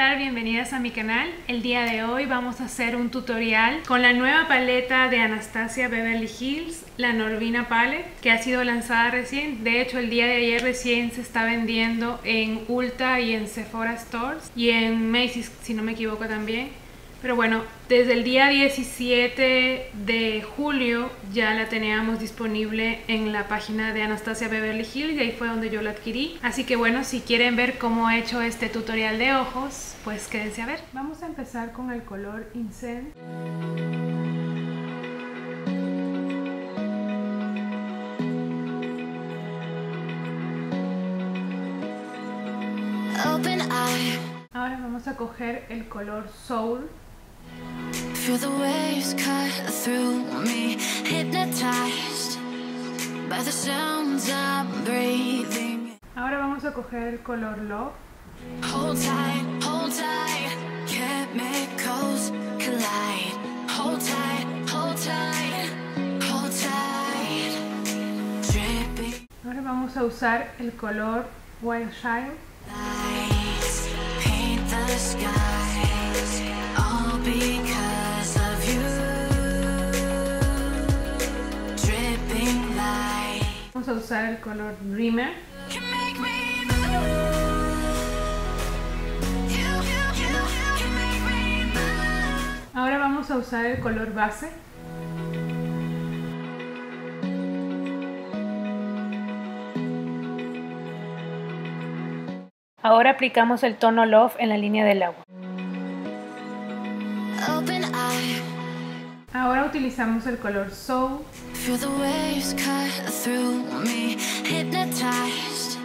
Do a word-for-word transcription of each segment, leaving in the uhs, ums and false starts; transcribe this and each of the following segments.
tal? Bienvenidas a mi canal. El día de hoy vamos a hacer un tutorial con la nueva paleta de Anastasia Beverly Hills, la Norvina Palette, que ha sido lanzada recién. De hecho, el día de ayer recién se está vendiendo en Ulta y en Sephora Stores y en Macy's, si no me equivoco también. Pero bueno, desde el día diecisiete de julio ya la teníamos disponible en la página de Anastasia Beverly Hills y ahí fue donde yo la adquirí. Así que bueno, si quieren ver cómo he hecho este tutorial de ojos, pues quédense a ver. Vamos a empezar con el color Incense. Ahora vamos a coger el color Soul. Feel the waves cut through me, hypnotized by the sounds I'm breathing. Ahora vamos a coger el color Love. Hold tight, hold tight, chemicals collide. Hold tight, hold tight, hold tight, dripping. Ahora vamos a usar el color Wild Child. Lights paint the skies, all because of you. Dripping light. Vamos a usar el color Dreamer. You make me move. You, you, you, you make me move. Ahora vamos a usar el color Base. Ahora aplicamos el tono Love en la línea del agua. Open eye. Ahora utilizamos el color Soul. Feel the waves cut through me, hypnotized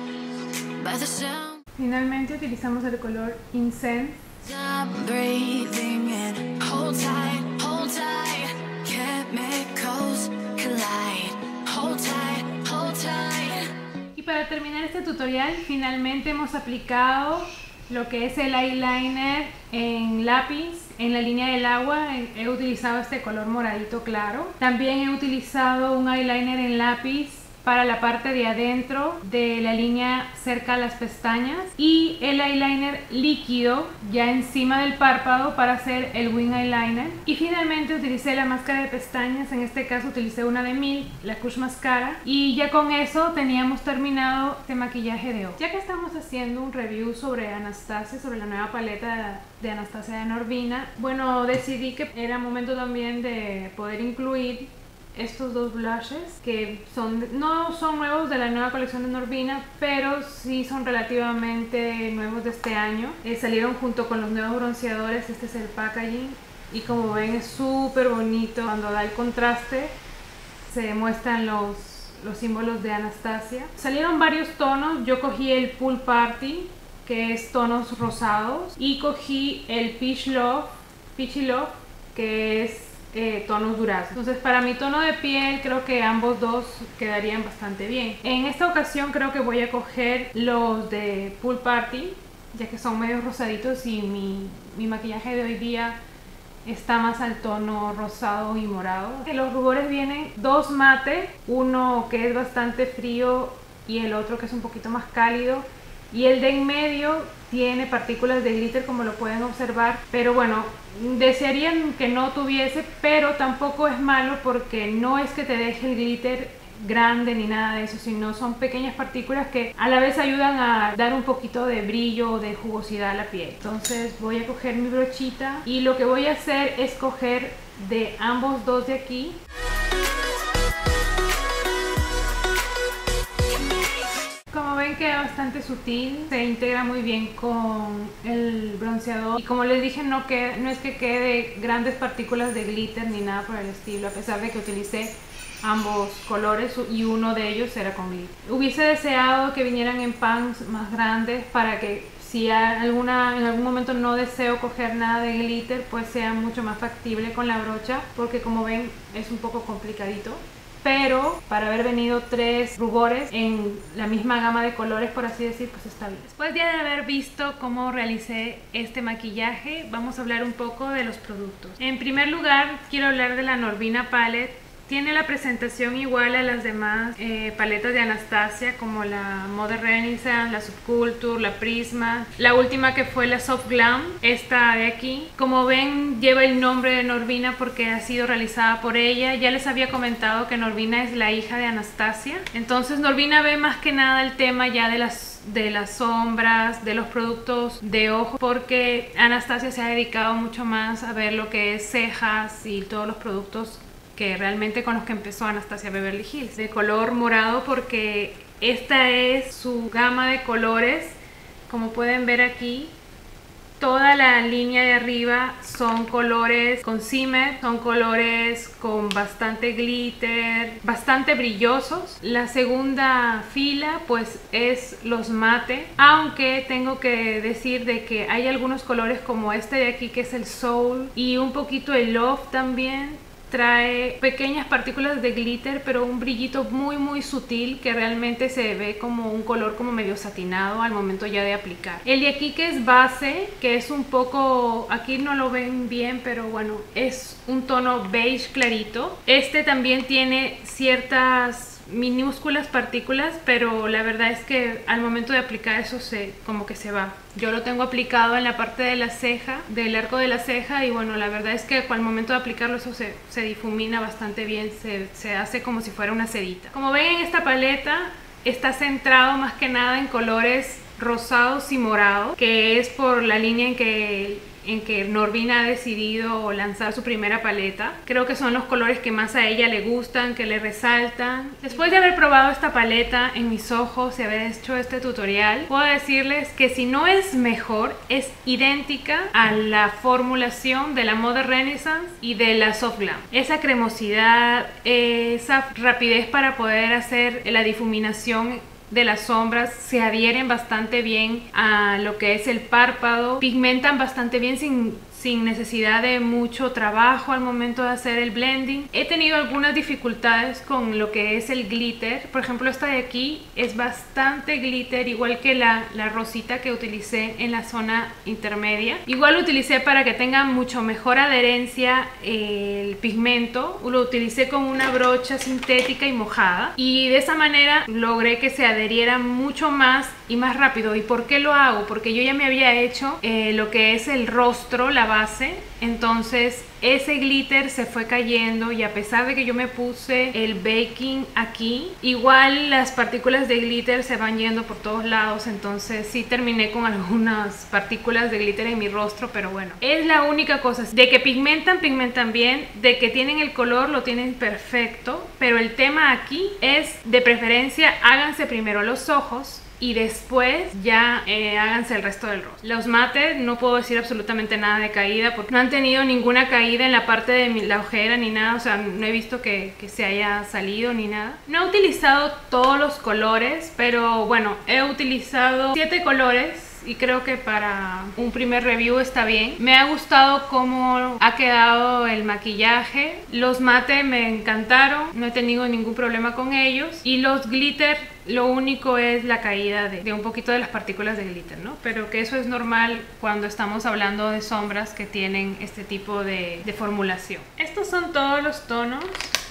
by the sound Finalmente utilizamos el color Incense. I'm breathing in. Hold tight, hold tight, chemicals collide. Hold tight, hold tight. Y para terminar este tutorial, finalmente hemos aplicado lo que es el eyeliner en lápiz en la línea del agua. He utilizado este color moradito claro. También he utilizado un eyeliner en lápiz para la parte de adentro de la línea cerca a las pestañas y el eyeliner líquido ya encima del párpado para hacer el wing eyeliner. Y finalmente utilicé la máscara de pestañas, en este caso utilicé una de Milk, la Kush Mascara, y ya con eso teníamos terminado este maquillaje de ojos. Ya que estamos haciendo un review sobre Anastasia, sobre la nueva paleta de Anastasia de Norvina, bueno, decidí que era momento también de poder incluir estos dos blushes que son, no son nuevos de la nueva colección de Norvina, pero sí son relativamente nuevos de este año. Eh, salieron junto con los nuevos bronceadores. Este es el packaging y como ven es súper bonito. Cuando da el contraste se muestran los, los símbolos de Anastasia. Salieron varios tonos. Yo cogí el Pool Party, que es tonos rosados, y cogí el Peach Love, Peachy Love, que es Eh, tonos duraznos. Entonces para mi tono de piel creo que ambos dos quedarían bastante bien. En esta ocasión creo que voy a coger los de Pool Party, ya que son medio rosaditos y mi, mi maquillaje de hoy día está más al tono rosado y morado. Los rubores vienen dos mate, uno que es bastante frío y el otro que es un poquito más cálido, y el de en medio tiene partículas de glitter, como lo pueden observar, pero bueno, desearían que no tuviese, pero tampoco es malo porque no es que te deje el glitter grande ni nada de eso, sino son pequeñas partículas que a la vez ayudan a dar un poquito de brillo o de jugosidad a la piel. Entonces voy a coger mi brochita y lo que voy a hacer es coger de ambos dos de aquí. Como ven, queda bastante sutil, se integra muy bien con el bronceador y como les dije, no, que, no es que quede grandes partículas de glitter ni nada por el estilo, a pesar de que utilicé ambos colores y uno de ellos era con glitter. Hubiese deseado que vinieran en pans más grandes para que si alguna, en algún momento no deseo coger nada de glitter, pues sea mucho más factible con la brocha, porque como ven es un poco complicadito. Pero para haber venido tres rubores en la misma gama de colores, por así decir, pues está bien. Después de haber visto cómo realicé este maquillaje, vamos a hablar un poco de los productos. En primer lugar, quiero hablar de la Norvina Palette Tiene la presentación igual a las demás eh, paletas de Anastasia, como la Modern Renaissance, la Subculture, la Prisma, la última que fue la Soft Glam, esta de aquí. Como ven, lleva el nombre de Norvina porque ha sido realizada por ella. Ya les había comentado que Norvina es la hija de Anastasia. Entonces Norvina ve más que nada el tema ya de las de las sombras, de los productos de ojo, porque Anastasia se ha dedicado mucho más a ver lo que es cejas y todos los productos que realmente con los que empezó Anastasia Beverly Hills, de color morado, porque esta es su gama de colores. Como pueden ver aquí, toda la línea de arriba son colores con shimmer, son colores con bastante glitter, bastante brillosos. La segunda fila pues es los mate, aunque tengo que decir de que hay algunos colores como este de aquí que es el Soul y un poquito el Love también. Trae pequeñas partículas de glitter, pero un brillito muy muy sutil que realmente se ve como un color como medio satinado al momento ya de aplicar. El de aquí que es base, que es un poco, aquí no lo ven bien, pero bueno, es un tono beige clarito. Este también tiene ciertas minúsculas partículas, pero la verdad es que al momento de aplicar eso se como que se va. Yo lo tengo aplicado en la parte de la ceja, del arco de la ceja, y bueno, la verdad es que al momento de aplicarlo eso se, se difumina bastante bien, se, se hace como si fuera una sedita. Como ven, en esta paleta está centrado más que nada en colores rosados y morados, que es por la línea en que en que Norvina ha decidido lanzar su primera paleta. Creo que son los colores que más a ella le gustan, que le resaltan. Después de haber probado esta paleta en mis ojos y haber hecho este tutorial, puedo decirles que si no es mejor, es idéntica a la formulación de la Modern Renaissance y de la Soft Glam. Esa cremosidad, esa rapidez para poder hacer la difuminación de las sombras, se adhieren bastante bien a lo que es el párpado, pigmentan bastante bien sin, sin necesidad de mucho trabajo al momento de hacer el blending. He tenido algunas dificultades con lo que es el glitter. Por ejemplo, esta de aquí es bastante glitter, igual que la, la rosita que utilicé en la zona intermedia. Igual lo utilicé para que tenga mucho mejor adherencia el pigmento. Lo utilicé con una brocha sintética y mojada, y de esa manera logré que se adheriera mucho más y más rápido. ¿Y por qué lo hago? Porque yo ya me había hecho eh, lo que es el rostro, la base, entonces ese glitter se fue cayendo, y a pesar de que yo me puse el baking aquí, igual las partículas de glitter se van yendo por todos lados. Entonces sí terminé con algunas partículas de glitter en mi rostro, pero bueno, es la única cosa. De que pigmentan, pigmentan bien, de que tienen el color, lo tienen perfecto, pero el tema aquí es, de preferencia, háganse primero los ojos y después ya eh, háganse el resto del rostro. Los mates no puedo decir absolutamente nada de caída, porque no han tenido ninguna caída en la parte de mi, la ojera ni nada. O sea, no he visto que, que se haya salido ni nada. No he utilizado todos los colores, pero bueno, he utilizado siete colores y creo que para un primer review está bien. Me ha gustado cómo ha quedado el maquillaje. Los mate me encantaron, no he tenido ningún problema con ellos, y los glitter, lo único es la caída de, de un poquito de las partículas de glitter, ¿no? Pero que eso es normal cuando estamos hablando de sombras que tienen este tipo de, de formulación. Estos son todos los tonos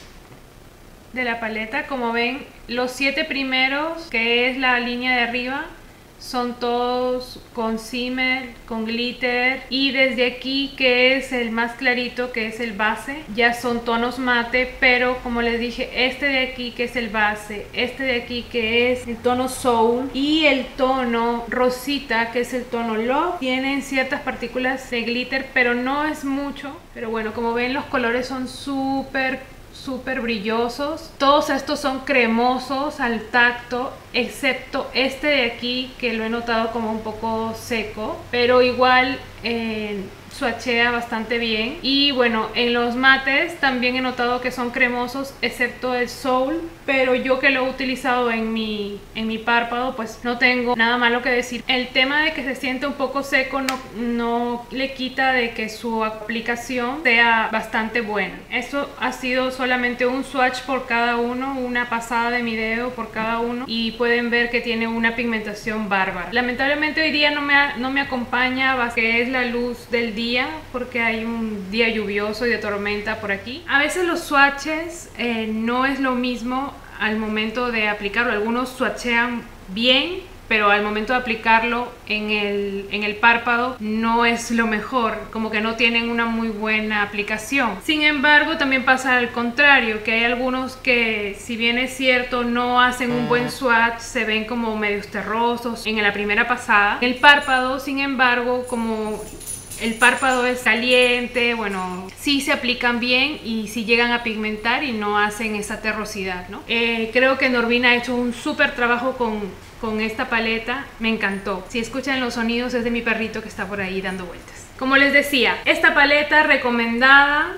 de la paleta. Como ven, los siete primeros, que es la línea de arriba, son todos con shimmer, con glitter, y desde aquí, que es el más clarito, que es el base, ya son tonos mate. Pero como les dije, este de aquí que es el base, este de aquí que es el tono Soul, y el tono rosita que es el tono Love, tienen ciertas partículas de glitter, pero no es mucho. Pero bueno, como ven, los colores son súper súper brillosos. Todos estos son cremosos al tacto, excepto este de aquí, que lo he notado como un poco seco, pero igual eh, swatchea bastante bien. Y bueno, en los mates también he notado que son cremosos, excepto el Soul, pero yo que lo he utilizado en mi, en mi párpado, pues no tengo nada malo que decir. El tema de que se siente un poco seco no, no le quita de que su aplicación sea bastante buena. Esto ha sido solamente un swatch por cada uno, una pasada de mi dedo por cada uno, y pueden ver que tiene una pigmentación bárbara. Lamentablemente hoy día no me, no me acompaña, que es la luz del día, porque hay un día lluvioso y de tormenta por aquí. A veces los swatches eh, no es lo mismo al momento de aplicarlo. Algunos swatchean bien, pero al momento de aplicarlo en el, en el párpado no es lo mejor, como que no tienen una muy buena aplicación. Sin embargo, también pasa al contrario, que hay algunos que, si bien es cierto, no hacen un buen swatch, se ven como medios terrosos en la primera pasada. El párpado, sin embargo, como el párpado es caliente, bueno, sí se aplican bien y sí llegan a pigmentar y no hacen esa terrosidad, ¿no? Eh, creo que Norvina ha hecho un súper trabajo con, con esta paleta, me encantó. Si escuchan los sonidos es de mi perrito que está por ahí dando vueltas. Como les decía, esta paleta recomendada,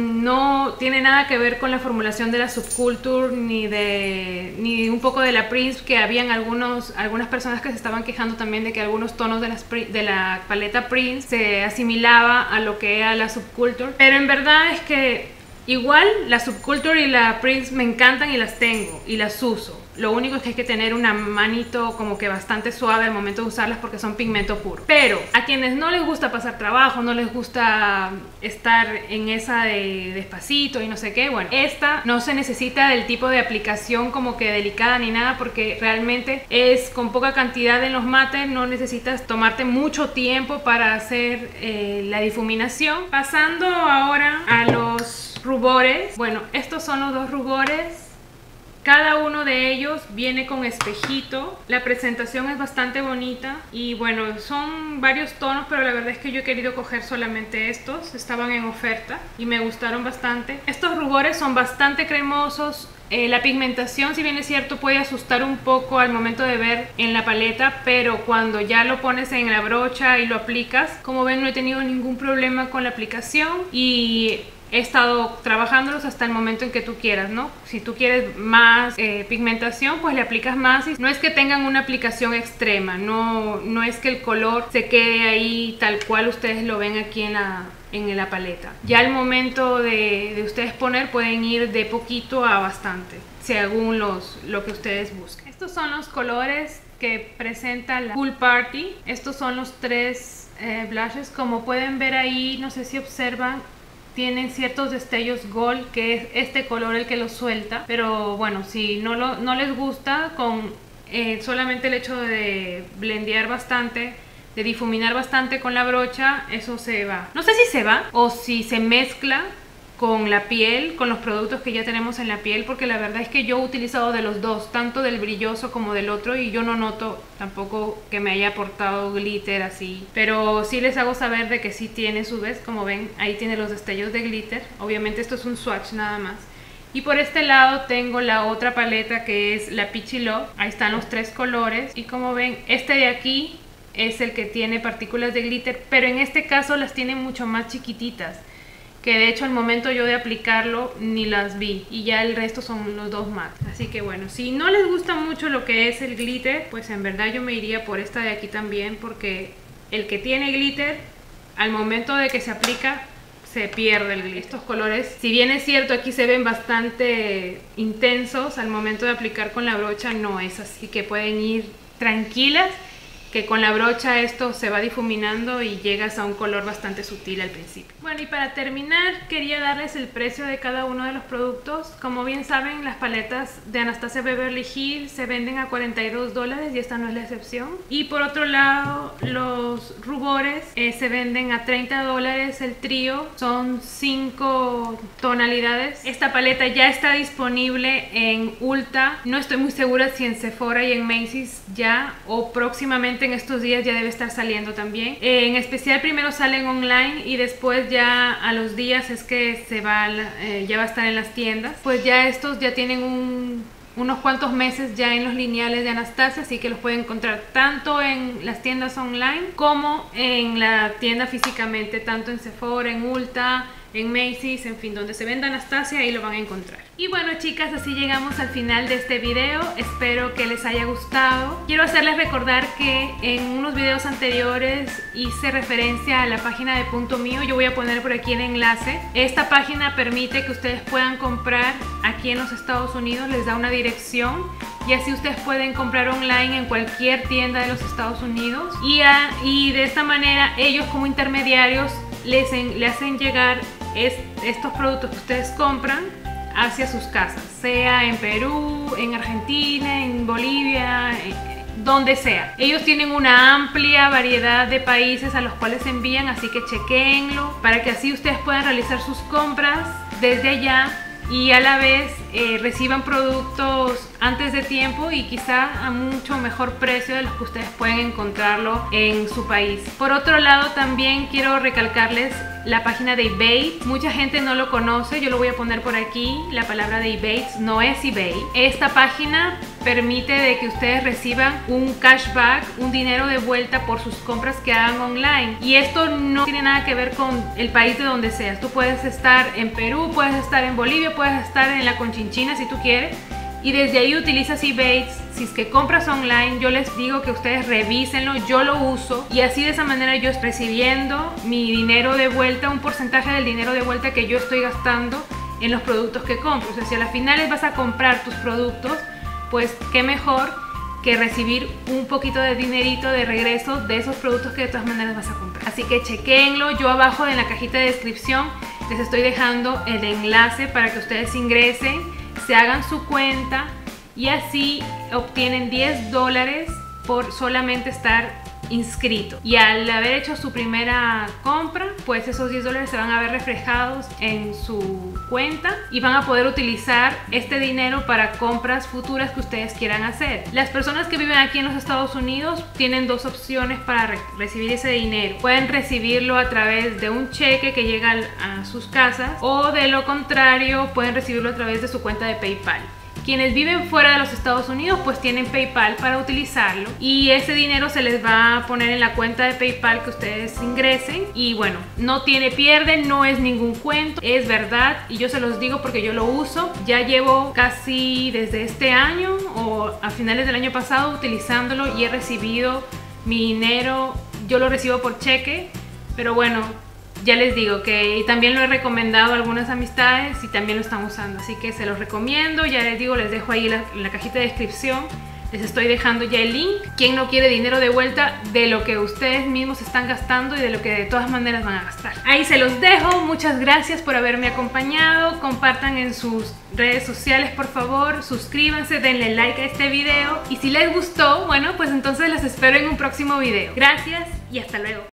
no tiene nada que ver con la formulación de la Subculture ni de ni un poco de la Prince, que habían algunos, algunas personas que se estaban quejando también de que algunos tonos de la, de la paleta Prince se asimilaba a lo que era la Subculture, pero en verdad es que igual la Subculture y la Prince me encantan y las tengo y las uso. Lo único es que hay que tener una manito como que bastante suave al momento de usarlas porque son pigmento puro. Pero a quienes no les gusta pasar trabajo, no les gusta estar en esa de despacito y no sé qué, bueno, esta no se necesita del tipo de aplicación como que delicada ni nada, porque realmente es con poca cantidad en los mates, no necesitas tomarte mucho tiempo para hacer eh, la difuminación. Pasando ahora a los rubores, bueno, estos son los dos rubores. Cada uno de ellos viene con espejito. La presentación es bastante bonita y bueno, son varios tonos, pero la verdad es que yo he querido coger solamente estos. Estaban en oferta y me gustaron bastante. Estos rubores son bastante cremosos. Eh, la pigmentación, si bien es cierto, puede asustar un poco al momento de ver en la paleta, pero cuando ya lo pones en la brocha y lo aplicas, como ven, no he tenido ningún problema con la aplicación y he estado trabajándolos hasta el momento en que tú quieras, ¿no? Si tú quieres más eh, pigmentación, pues le aplicas más. Y no es que tengan una aplicación extrema, no, no es que el color se quede ahí tal cual ustedes lo ven aquí en la, en la paleta. Ya al momento de, de ustedes poner, pueden ir de poquito a bastante, según los, lo que ustedes busquen. Estos son los colores que presenta la Pool Party. Estos son los tres eh, blushes. Como pueden ver ahí, no sé si observan, tienen ciertos destellos gold, que es este color el que los suelta, pero bueno, si no, lo, no les gusta, con eh, solamente el hecho de blendear bastante, de difuminar bastante con la brocha, eso se va. No sé si se va o si se mezcla con la piel, con los productos que ya tenemos en la piel, porque la verdad es que yo he utilizado de los dos, tanto del brilloso como del otro, y yo no noto tampoco que me haya aportado glitter así, pero sí les hago saber de que sí tiene su vez. Como ven, ahí tiene los destellos de glitter. Obviamente esto es un swatch nada más. Y por este lado tengo la otra paleta, que es la Peachy Love. Ahí están los tres colores y como ven, este de aquí es el que tiene partículas de glitter, pero en este caso las tiene mucho más chiquititas, que de hecho al momento yo de aplicarlo ni las vi, y ya el resto son los dos matte. Así que bueno, si no les gusta mucho lo que es el glitter, pues en verdad yo me iría por esta de aquí también, porque el que tiene glitter, al momento de que se aplica, se pierde el glitter. Estos colores, si bien es cierto aquí se ven bastante intensos, al momento de aplicar con la brocha no es así, que pueden ir tranquilas, que con la brocha esto se va difuminando y llegas a un color bastante sutil al principio. Bueno, y para terminar quería darles el precio de cada uno de los productos. Como bien saben, las paletas de Anastasia Beverly Hills se venden a cuarenta y dos dólares y esta no es la excepción. Y por otro lado, los rubores eh, se venden a treinta dólares el trío, son cinco tonalidades. Esta paleta ya está disponible en Ulta, no estoy muy segura si en Sephora y en Macy's ya, o próximamente en estos días ya debe estar saliendo también. Eh, en especial primero salen online y después ya a los días es que se va, eh, ya va a estar en las tiendas. Pues ya estos ya tienen un, unos cuantos meses ya en los lineales de Anastasia, así que los pueden encontrar tanto en las tiendas online como en la tienda físicamente, tanto en Sephora, en Ulta, en Macy's, en fin, donde se venda Anastasia, ahí lo van a encontrar. Y bueno, chicas, así llegamos al final de este video. Espero que les haya gustado. Quiero hacerles recordar que en unos videos anteriores hice referencia a la página de Punto Mío. Yo voy a poner por aquí el enlace. Esta página permite que ustedes puedan comprar aquí en los Estados Unidos. Les da una dirección y así ustedes pueden comprar online en cualquier tienda de los Estados Unidos y, a, y de esta manera ellos como intermediarios les en, le hacen llegar es, estos productos que ustedes compran hacia sus casas, sea en Perú, en Argentina, en Bolivia, en, donde sea. Ellos tienen una amplia variedad de países a los cuales envían, así que chequéenlo para que así ustedes puedan realizar sus compras desde allá y a la vez eh, reciban productos antes de tiempo y quizá a mucho mejor precio de los que ustedes pueden encontrarlo en su país. Por otro lado, también quiero recalcarles la página de eBay. Mucha gente no lo conoce, yo lo voy a poner por aquí. La palabra de eBay no es eBay. Esta página permite de que ustedes reciban un cashback, un dinero de vuelta por sus compras que hagan online. Y esto no tiene nada que ver con el país de donde seas. Tú puedes estar en Perú, puedes estar en Bolivia, puedes estar en la Conchinchina si tú quieres. Y desde ahí utilizas eBay. Si es que compras online, yo les digo que ustedes revísenlo, yo lo uso y así de esa manera yo estoy recibiendo mi dinero de vuelta, un porcentaje del dinero de vuelta que yo estoy gastando en los productos que compro. O sea, si a las finales vas a comprar tus productos, pues qué mejor que recibir un poquito de dinerito de regreso de esos productos que de todas maneras vas a comprar. Así que chequéenlo, yo abajo en la cajita de descripción les estoy dejando el enlace para que ustedes ingresen, se hagan su cuenta y así obtienen diez dólares por solamente estar inscrito. Y al haber hecho su primera compra, pues esos diez dólares se van a ver reflejados en su cuenta y van a poder utilizar este dinero para compras futuras que ustedes quieran hacer. Las personas que viven aquí en los Estados Unidos tienen dos opciones para re recibir ese dinero. Pueden recibirlo a través de un cheque que llega a sus casas o de lo contrario pueden recibirlo a través de su cuenta de PayPal. Quienes viven fuera de los Estados Unidos pues tienen PayPal para utilizarlo y ese dinero se les va a poner en la cuenta de PayPal que ustedes ingresen y bueno, no tiene pierde, no es ningún cuento, es verdad y yo se los digo porque yo lo uso. Ya llevo casi desde este año o a finales del año pasado utilizándolo y he recibido mi dinero, yo lo recibo por cheque, pero bueno, ya les digo que también lo he recomendado a algunas amistades y también lo están usando, así que se los recomiendo. Ya les digo, les dejo ahí la, en la cajita de descripción, les estoy dejando ya el link. Quien no quiere dinero de vuelta de lo que ustedes mismos están gastando y de lo que de todas maneras van a gastar. Ahí se los dejo, muchas gracias por haberme acompañado, compartan en sus redes sociales por favor, suscríbanse, denle like a este video y si les gustó, bueno pues entonces las espero en un próximo video. Gracias y hasta luego.